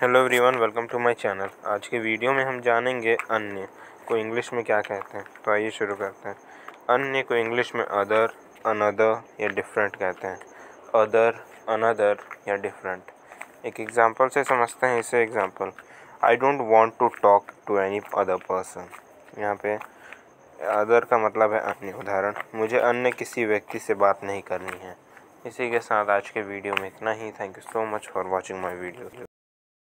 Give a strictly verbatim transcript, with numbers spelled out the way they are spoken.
Hello everyone, welcome to my channel. आज के video में हम जानेंगे अन्य को इंग्लिश में क्या कहते हैं। तो आइए शुरू करते हैं। अन्य को इंग्लिश में अदर, अनदर या डिफरेंट कहते हैं। अदर, अनदर या डिफरेंट। एक एग्जांपल से समझते हैं इसे। Example, I don't want to talk to any other person. यहाँ पे अदर का मतलब है अन्य। उदाहरण, मुझे अन्य किसी व्यक्ति से बात नहीं करनी है। इसी के साथ आज के वीडियो में इतना ही। Thank you so much for watching my video.